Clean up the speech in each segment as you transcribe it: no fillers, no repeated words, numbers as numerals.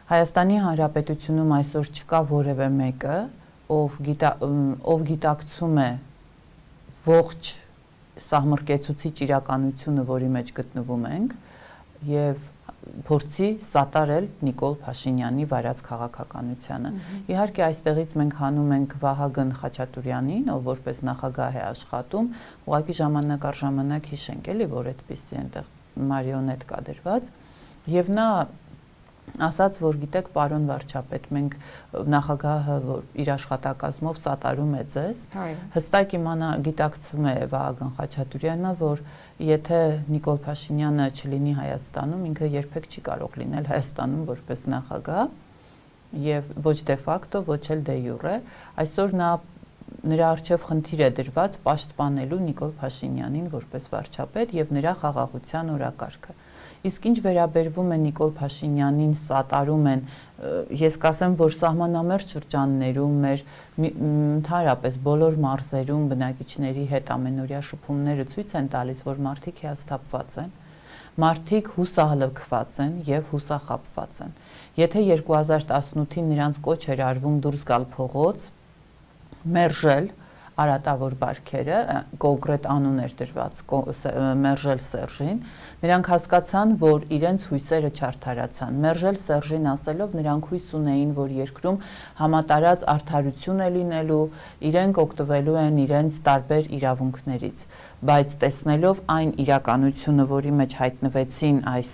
Հայաստանի Հանրապետությունում այսօր չկա որևէ մեկը, ով գիտակցում է ողջ սահմռկեցուցիչ իրականությունը, որի մեջ գտնվում ենք, եւ փորձի սատարել Նիկոլ Փաշինյանի վարած քաղաքականությանը։ Իհարկե այստեղից մենք հանում ենք Վահագն Խաչատուրյանին, ով որպես նախագահ է աշխատում, ուղղակի ժամանակ առ ժամանակ հիշենք էլի, որ այդպիսի այնտեղ մարիոնետ կա դրված, եւ նա ասաց, որ գիտեք, պարոն վարչապետ, մենք նախագահը իր աշխատակազմով սատարում է ձեզ, հստակ գիտակցում է Վահագն Խաչատուրյանը, որ եթե Նիկոլ Փաշինյանը չլինի Հայաստանում, ինքը երբեք չի կարող լինել Հայաստանում որպես նախագահ, եւ ոչ դե ֆակտո, ոչ էլ դե յուրե, այսօր նրա առջև խնդիր է դրված պաշտպանելու Նիկոլ Փաշինյանին որպես վարչապետ եւ նրա խաղաղության օրակարգը։ Իսկ ինչ վերաբերվում է Նիկոլ Փաշինյանին սատարում են, ես կասեմ, որ սահմանամերձ շրջաններում մեր ընդհանրապես բոլոր մարզերում բնակիչների հետ ամենօրյա շփումները ցույց են տալիս, որ մարդիկ հիասթափված են, մարդիկ հուսահլքված են եւ հուսախաբված են։ Եթե 2018-ին նրանց կոչ էր արվում դուրս գալ փողոց, մերժել արատավոր բարքերը, կոնկրետ անուն էր դրված մերժել Սերժին, նրանք հասկացան, որ իրենց հույսերը չարդարացան։ Մերժել Սերժին ասելով նրանք հույս ունեին, որ երկրում համատարած արդարություն է լինելու, իրենք օգտվելու են իրենց տարբեր իրավունքներից, բայց տեսնելով այն իրականությունը, որի մեջ հայտնվեցին այս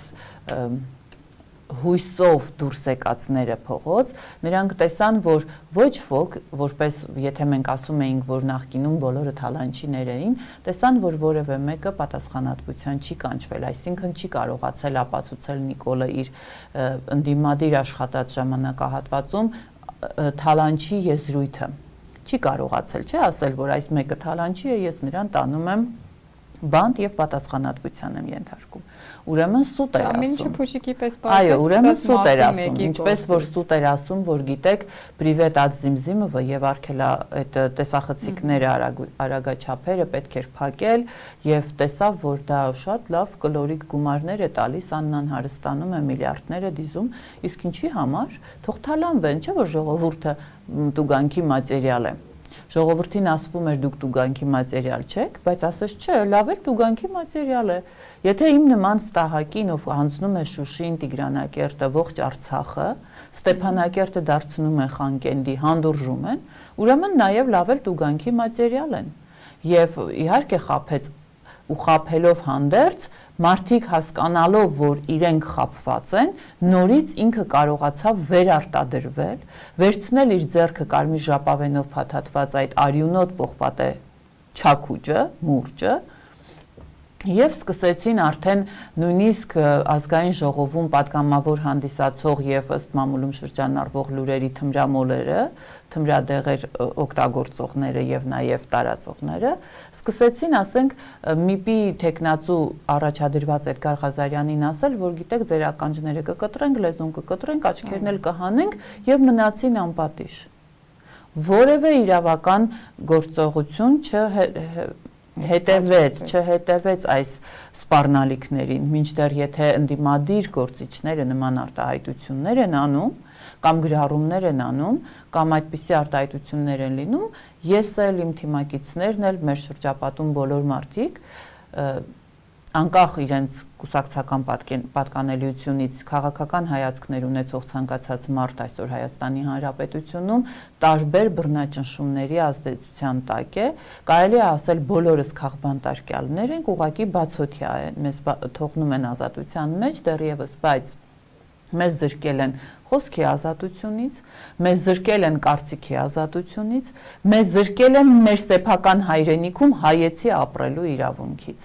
հույսով դուրս եկածները փողոց, նրանք տեսան, որ ոչ ոք, որպես եթե մենք ասում էինք, որ նախկինում բոլորը թալանչիներ էին, տեսան, որ որևէ մեկը պատասխանատվության չի կանչվել, այսինքն չի կարողացել ապացուցել Նիկոլը իր ընդդիմադիր աշխատած ժամանակահատվածում թալանչի եզրույթը։ Չի կարողացել, չէ՞ ասել, որ այս մեկը թալանչի է, ես նրան տանում եմ բանտ եւ պատասխանատվության եմ ենթարկում։ Ուրեմն սուտ էր ասում։ Ինչը փուշիկի պես պատասխան։ Այո, ուրեմն սուտ էր ասում, ինչպես որ սուտ էր ասում, որ գիտեք, Պրիվետ at Zimzimova եւ արկելա այդ տեսախցիկները արագաչափերը պետք էր փակել եւ տեսավ, որ դա շատ լավ կլորիկ գումարներ է տալիս, Աննան հարստանում է, միլիարդներ է դիզում, իսկ ինչի համար, թող թալանվեն, չէ՞ որ ժողովուրդը տուգանքի մատերիալ է։ Ժողովրդին ասվում էր դուք տուգանքի մատերիալ չեք, բայց ասես չէ, լավ է տուգանքի մատերիալ է։ Եթե իմ նման ստահակին, ով հանձնում է Շուշին, Տիգրանակերտը, ողջ Արցախը, Ստեփանակերտը դարձնում է Խանկենդի, հանդուրժում են, ուրեմն նաև լավ էլ տուգանքի մատերիալ են։ Եվ իհարկե խաբեց ու խաբելով հանդերձ մարդիկ հասկանալով, որ իրենք խաբված են, նորից ինքը կարողացավ վերարտադրվել, վերցնել իր ձեռքը կարմիր ժապավենով փաթաթված այդ արյունոտ պողպատե չաքուճը, մուրճը, եւ սկսեցին արդեն նույնիսկ ազգային ժողովում պատգամավոր հանդիսացող եւ ըստ մամուլում շրջանառվող լուրերի թմրամոլերը, թմրադեղեր օգտագործողները եւ նաեւ տարածողները սկսեցին, ասենք, ՄԻՊ-ի տեխնացու առաջադրված Էդգար Ղազարյանին ասել, որ գիտեք, ձեր ականջները կկտրենք, լեզուն կկտրենք, աչքերն էլ կհանենք եւ մնացին անպատիժ։ Որևէ իրավական գործողություն չհետևեց այս սպառնալիքներին, մինչդեռ եթե ընդդիմադիր գործիչները նման արտահայտություններ են անում, կամ գրառումներ են անում, կամ այդպիսի արտահայտություններ են լինում, ես էլ իմ թիմակիցներն էլ մեր շրջապատում բոլոր մարդիկ անկախ իրենց կուսակցական պատկանելիությունից քաղաքական հայացքներ ունեցող ցանկացած մարդ այսօր Հայաստանի Հանրապետությունում տարբեր բռնաճնշումների ազդեցության տակ է, կարելի է ասել բոլորս քաղբանտարկյալներ ենք, ուղղակի բացօթյա են, մեզ թողնում են ազատության մեջ դեռևս, բայց մեզ զրկել են խոսքի ազատությունից, մեզ զրկել են կարծիքի ազատությունից, մեզ զրկել են մեր սեփական հայրենիքում հայեցի ապրելու իրավունքից։